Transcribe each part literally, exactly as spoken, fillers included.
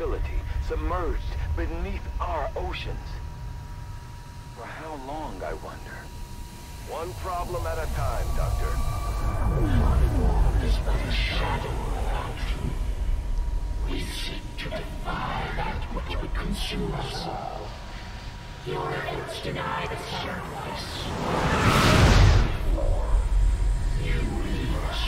facility, submerged beneath our oceans. For how long, I wonder? One problem at a time, Doctor. What is but a shadow around you? We seek to defy that which would consume us all. Your efforts deny the sacrifice. You leave us.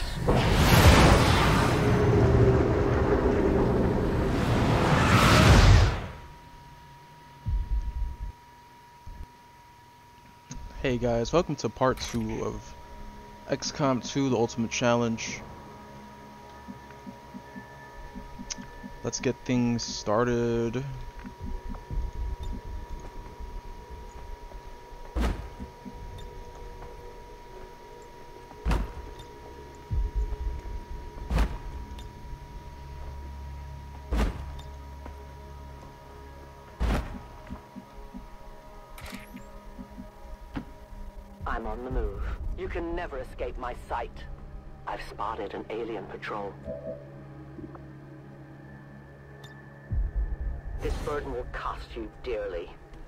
Hey guys, welcome to part two of X COM two, the Ultimate Challenge. Let's get things started. I'm on the move. You can never escape my sight. I've spotted an alien patrol. This burden will cost you dearly.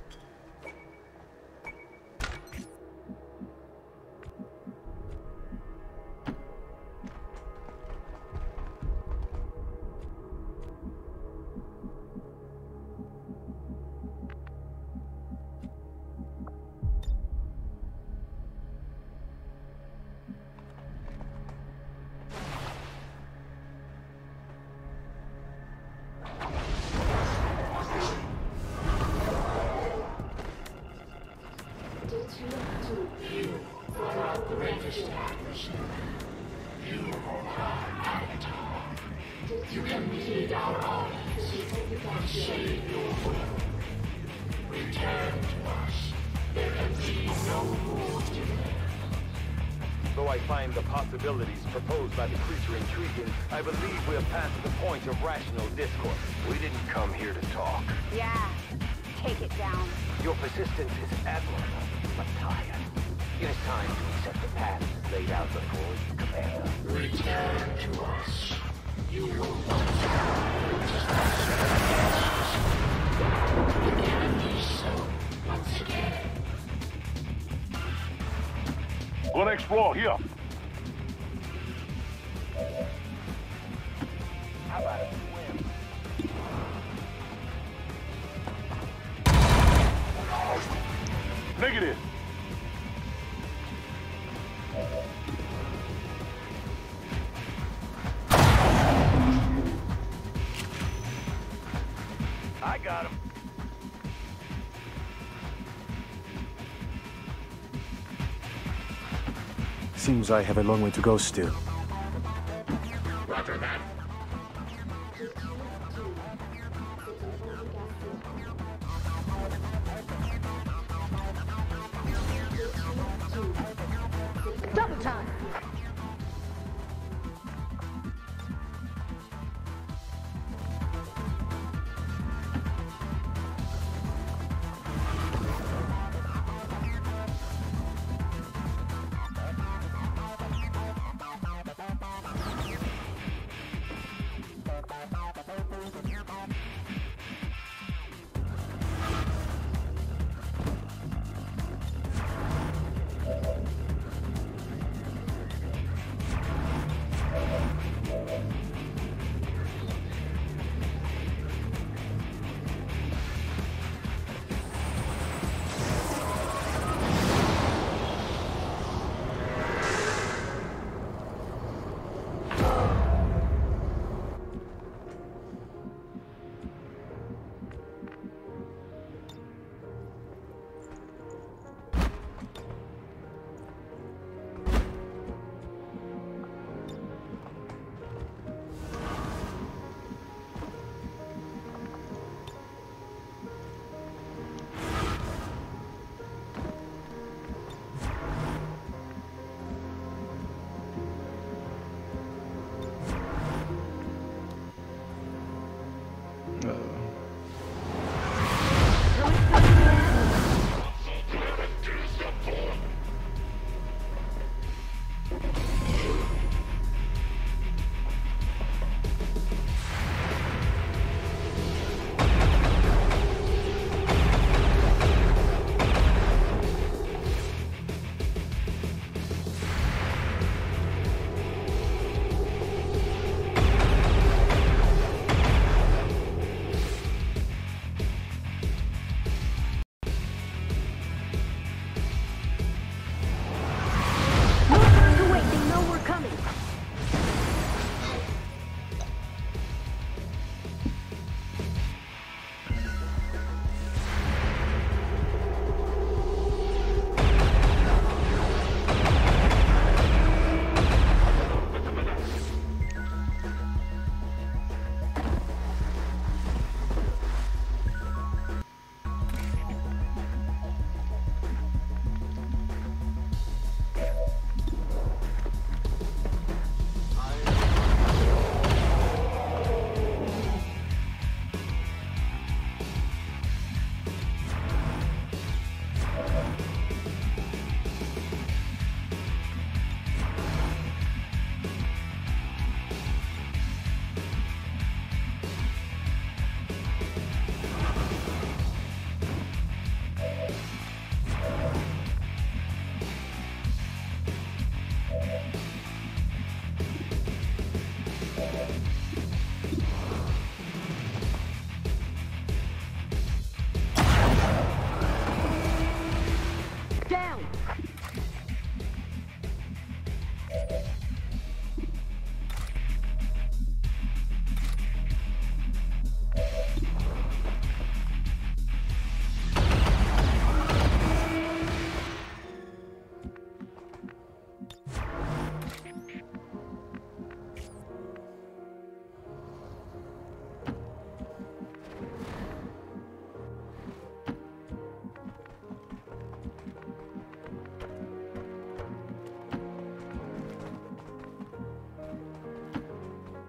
You can lead our armies. You can save your world. Return to us. There can be no more delay. Though I find the possibilities proposed by the creature intriguing, I believe we have passed the point of rational discourse. We didn't come here to talk. Yeah, take it down. Your persistence is admirable, but tired. It is time to accept the path laid out before you, Commander. Return to us. You will not It can be so once again. Gonna explore here. How about a swim? Negative. I got him. Seems I have a long way to go still. Roger that. Double time.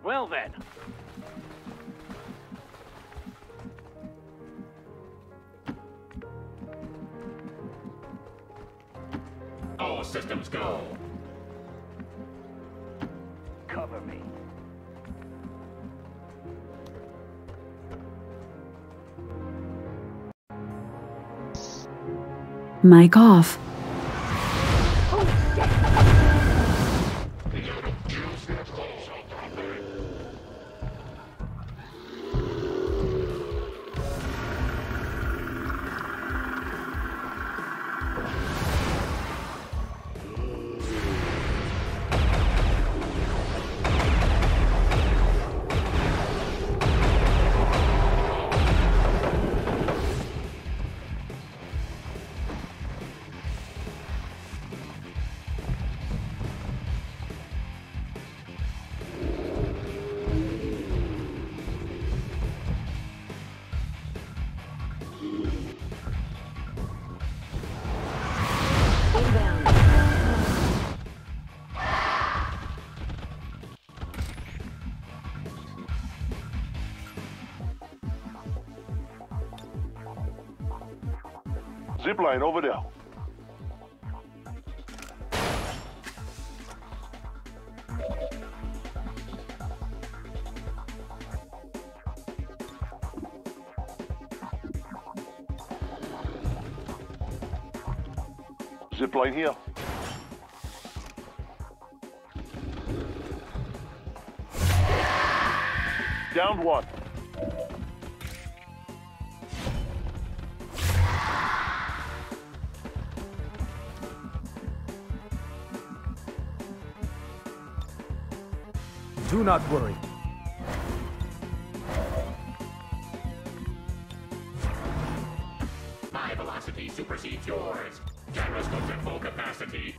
Well then. All systems go. Cover me. Mic off. Zipline over there. Zipline here. Downed one. Do not worry. My velocity supersedes yours. Gyroscopes at full capacity.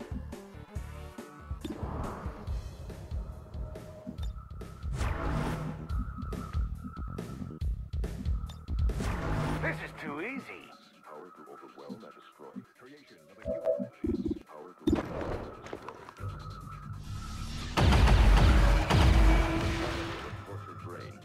This is too easy. Power to overwhelm and destroy. Creation of a human. Power to overwhelm and destroy. Torture drain.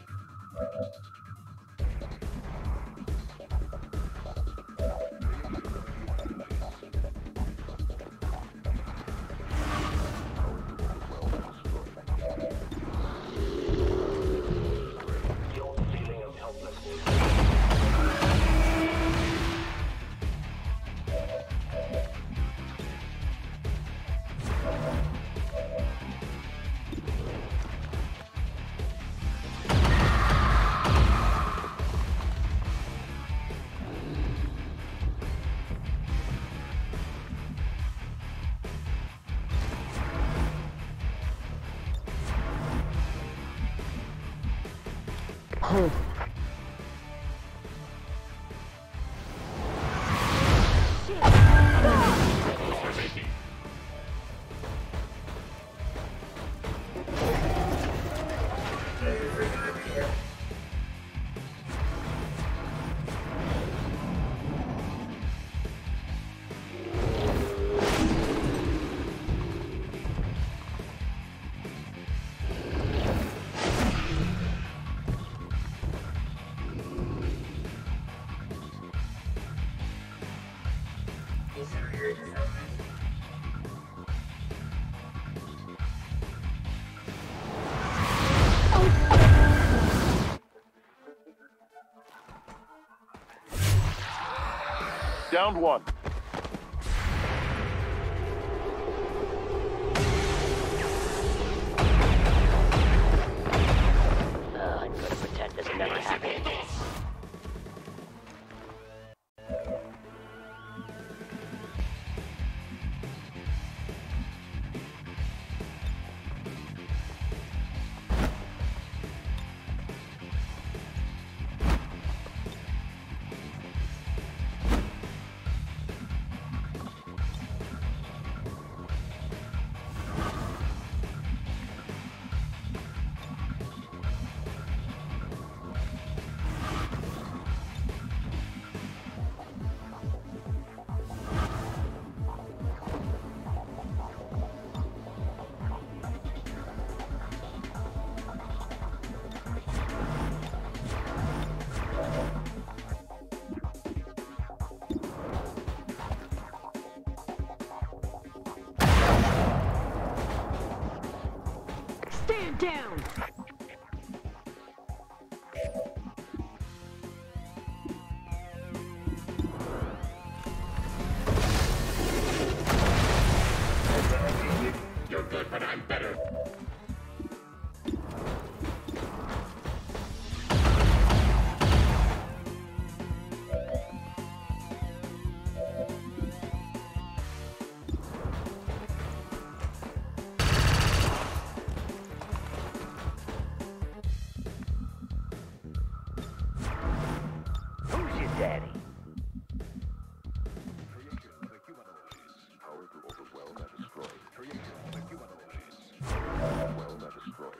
Downed one. Uh, I'm gonna pretend this never happened. Stand down! You're good, but I'm better. Who's your daddy? Creation of a humanoid. Power to overwhelm and destroy. Creation of a humanoid. Overwhelm and destroy.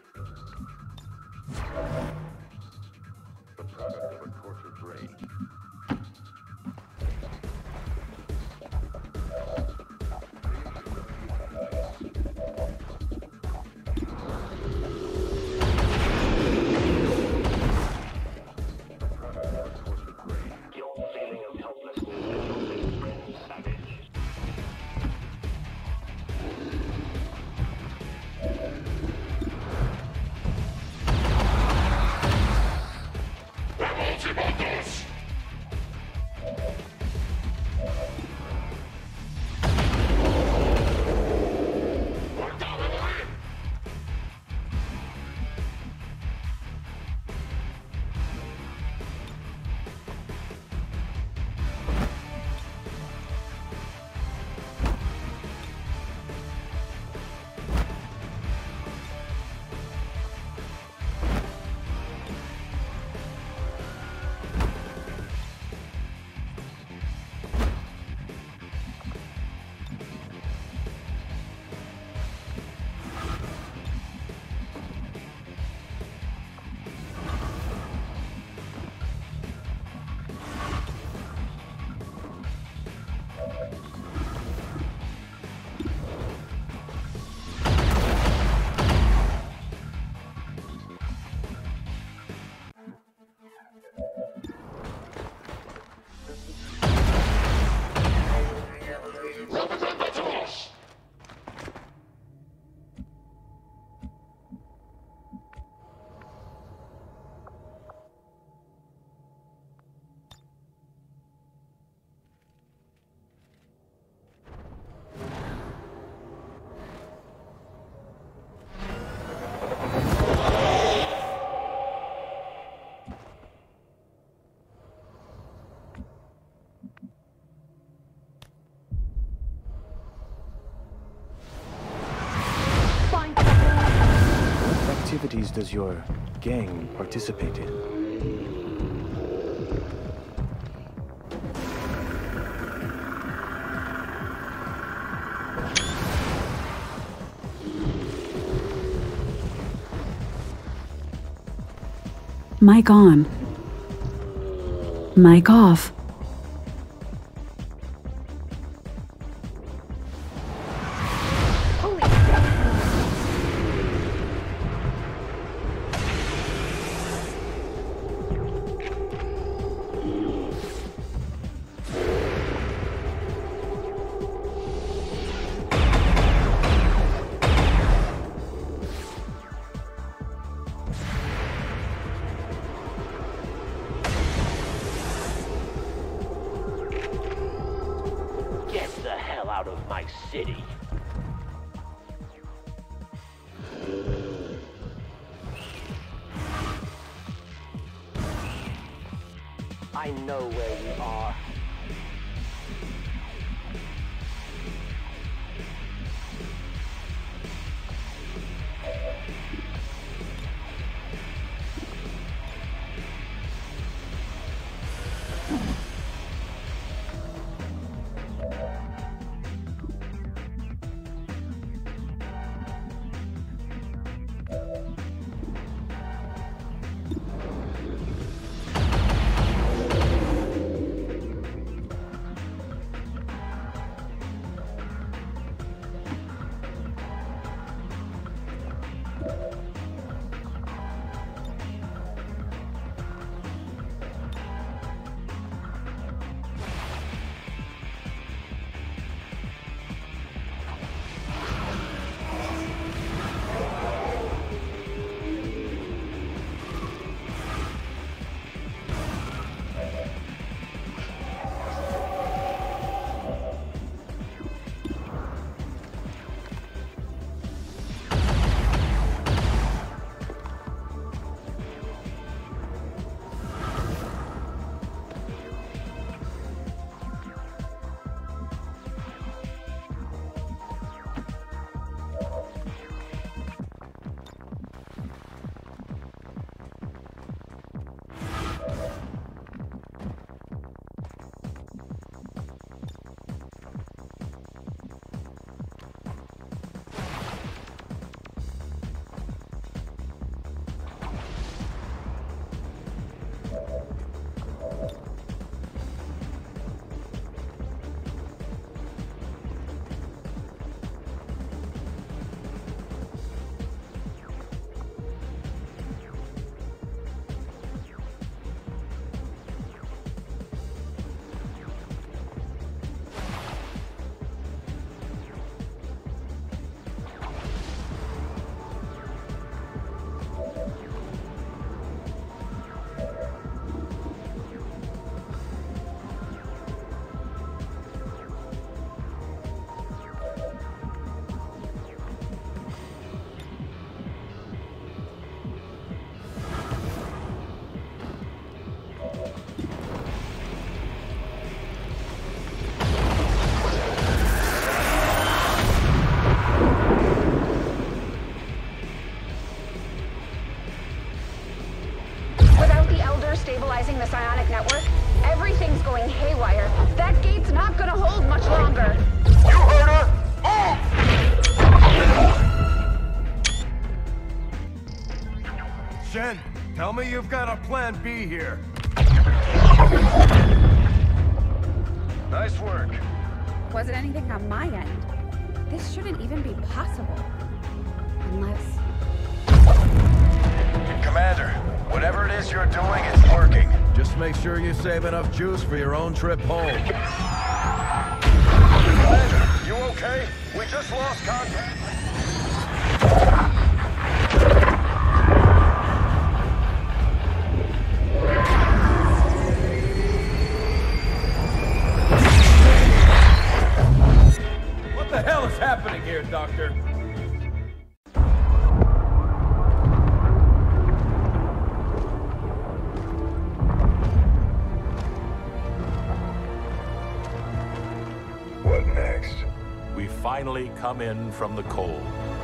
The product of a tortured brain. Your feeling of helplessness is savage. Activities does your gang participate in? Mic on. Mic off. Out of my city. I know where you are. destabilizing the psionic network? Everything's going haywire. That gate's not gonna hold much longer. You heard her! Move! Shen, tell me you've got a plan B here. Nice work. Wasn't anything on my end. This shouldn't even be possible. Unless... Commander, whatever it is you're doing, it's working. Just make sure you save enough juice for your own trip home. Commander, you okay? We just lost contact. What the hell is happening here, Doctor? What next? We finally come in from the cold.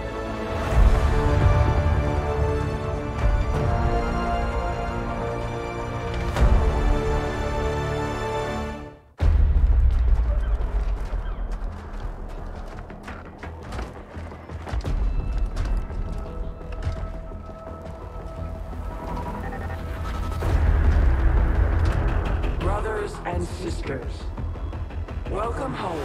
Brothers and sisters, welcome home.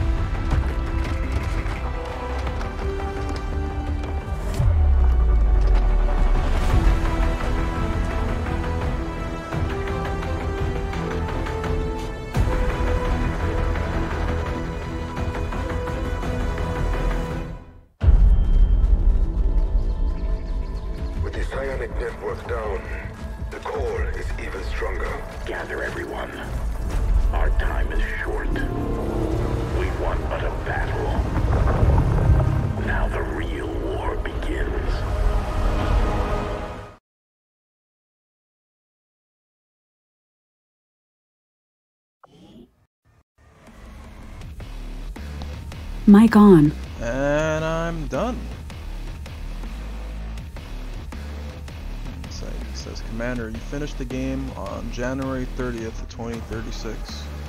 With the psionic network down, the core is even stronger. Gather everyone. Our time is short. We won but a battle. Now the real war begins. Mic on. And I'm done. So it says, Commander, you finished the game on January thirtieth, twenty thirty-six.